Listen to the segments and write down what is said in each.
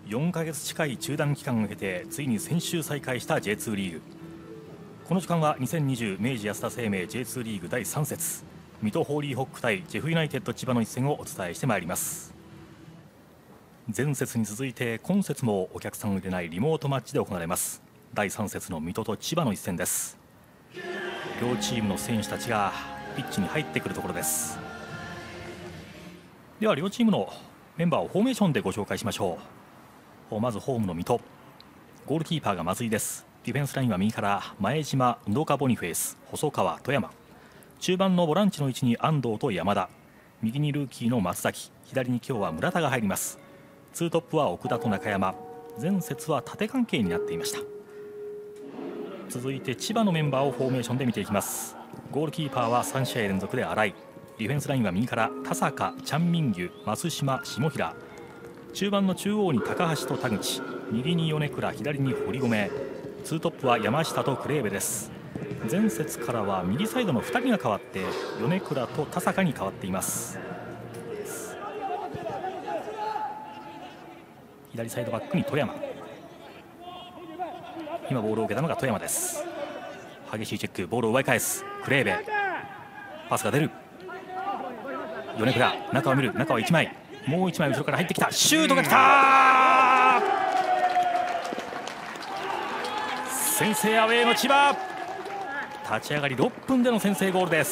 4ヶ月近い中断期間を経てついに先週再開した J2 リーグ。この時間は2020明治安田生命 J2 リーグ第3節水戸ホーリーホック対ジェフユナイテッド千葉の一戦をお伝えしてまいります。前節に続いて今節もお客さんを入れないリモートマッチで行われます第3節の水戸と千葉の一戦です。両チームの選手たちがピッチに入ってくるところです。では両チームのメンバーをフォーメーションでご紹介しましょう。まずホームの水戸、ゴールキーパーが松井です。ディフェンスラインは右から前島、宇岡ボニフェイス、細川、富山。中盤のボランチの位置に安藤と山田、右にルーキーの松崎、左に今日は村田が入ります。ツートップは奥田と中山。前節は縦関係になっていました。続いて千葉のメンバーをフォーメーションで見ていきます。ゴールキーパーは3試合連続で新井。ディフェンスラインは右から田坂、チャン・ミンギュ、増島、下平。中盤の中央に高橋と田口、右に米倉、左に堀米。ツートップは山下とクレーベです。前節からは右サイドの2人が変わって米倉と田坂に変わっています。左サイドバックに富山。今ボールを受けたのが富山です。激しいチェック、ボールを奪い返すクレーベ。パスが出る米倉、中を見る、中は1枚、もう1枚後ろから入ってきた、シュートが来た。先制アウェーの千葉、立ち上がり6分での先制ゴールです。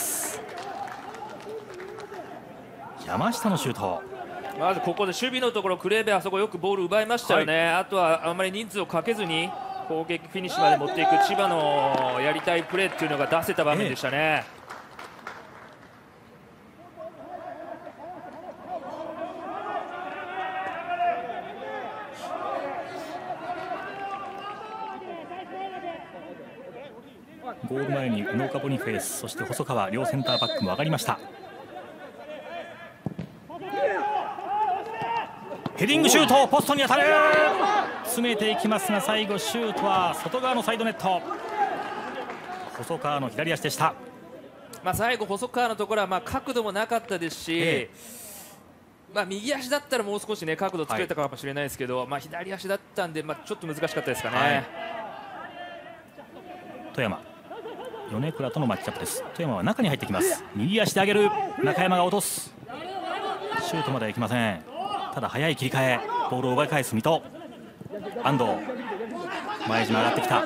山下のシュート。 まずここで守備のところクレーベあそこよくボール奪いましたよね、あとはあまり人数をかけずに攻撃フィニッシュまで持っていく千葉のやりたいプレーっていうのが出せた場面でしたね。 ゴール前に宇岡ボニフェイス、そして細川、両センターバックも上がりました。ヘディングシュート、ポストに当たる、詰めていきますが最後シュートは外側のサイドネット。細川の左足でした。 最後細川のところは角度もなかったですし、右足だったらもう少しね角度作れたかもしれないですけど、左足だったんでちょっと難しかったですかね。 富山、米倉とのマッチアップです。富山は中に入ってきます。右足で上げる、中山が落とす。シュートまではいきません。ただ速い切り替え、ボールを奪い返す水戸。安藤、前島上がってきた、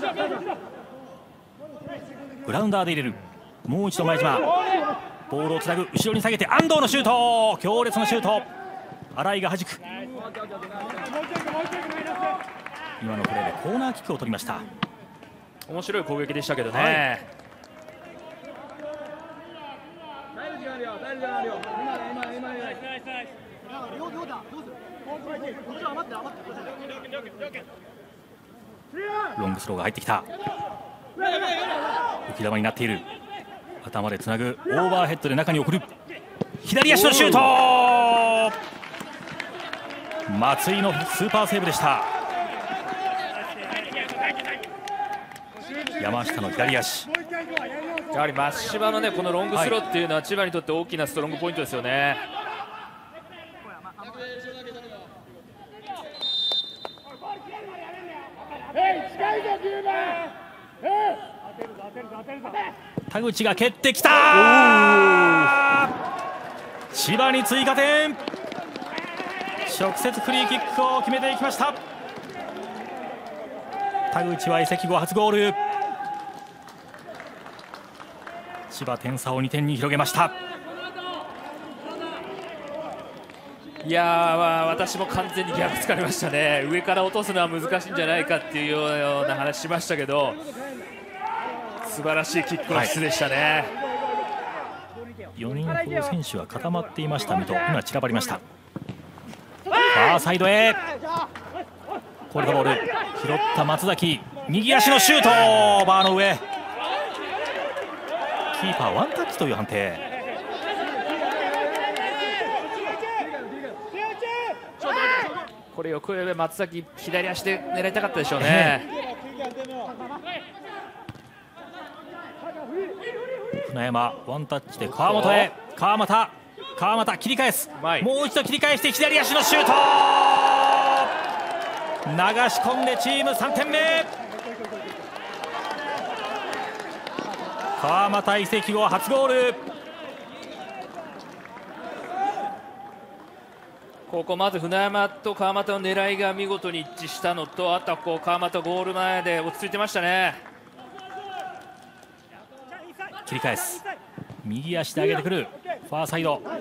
グラウンダーで入れる、もう一度前島、ボールをつなぐ、後ろに下げて安藤のシュート、強烈なシュート、新井が弾く。今のプレーでコーナーキックを取りました。 面白い攻撃でしたけどね、 ロングスローが入ってきた、浮き球になっている、頭でつなぐ、オーバーヘッドで中に送る、左足のシュート、松井のスーパーセーブでした。山下の左足、 やはり松島のこのロングスローっていうのは千葉にとって大きなストロングポイントですよね。 田口が蹴ってきた、千葉に追加点、直接フリーキックを決めていきました。田口は移籍後初ゴール。千葉点差を2点に広げました。 いや私も完全に逆つかれましたね。上から落とすのは難しいんじゃないかっていうような話しましたけど、素晴らしいキックの質でしたね。 4人ほど選手は固まっていました水戸、今散らばりました。ファーサイドへ、これがボール、拾った松崎、右足のシュート、バーの上、キーパーワンタッチという判定。 これよく松崎左足で狙いたかったでしょうね。 船山ワンタッチで川本へ、川又切り返す、もう一度切り返して左足のシュート、 流し込んでチーム3点目。川又移籍後初ゴール。 ここまず船山と川又の狙いが見事に一致したのと、あとはこう川又ゴール前で落ち着いてましたね。 切り返す、右足で上げてくるファーサイド、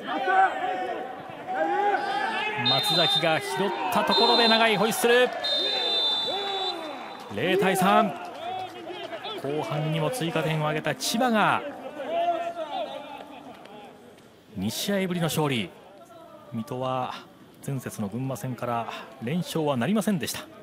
松崎が拾ったところで長いホイッスル。0対3、後半にも追加点を挙げた千葉が2試合ぶりの勝利。水戸は前節の群馬戦から連勝はなりませんでした。